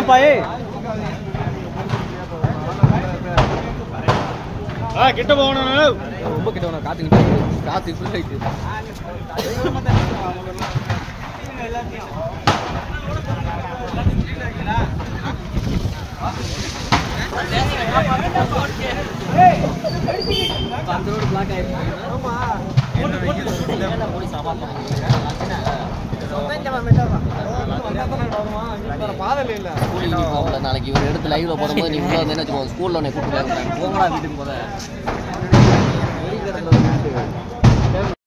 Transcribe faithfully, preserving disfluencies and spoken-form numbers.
போனப்பா ஏய் ஆ கிட்ட போகணும் ரொம்ப கிட்ட போகணும் காத்து கிட்ட காத்து ஃபுல் ஆயிட்டு பந்தரோடு பிளாக் ஆயிடுச்சு ஆமா போட்டு போட்டு என்ன போலீஸ் சாமான் நாளைக்கு இவர் எடுத்து லைவ்ல போடும்போது நீ உள்ள வந்து என்ன ஸ்கூல்ல உன்னை கூப்பிட்டு போங்கடா வீட்டுக்கு போத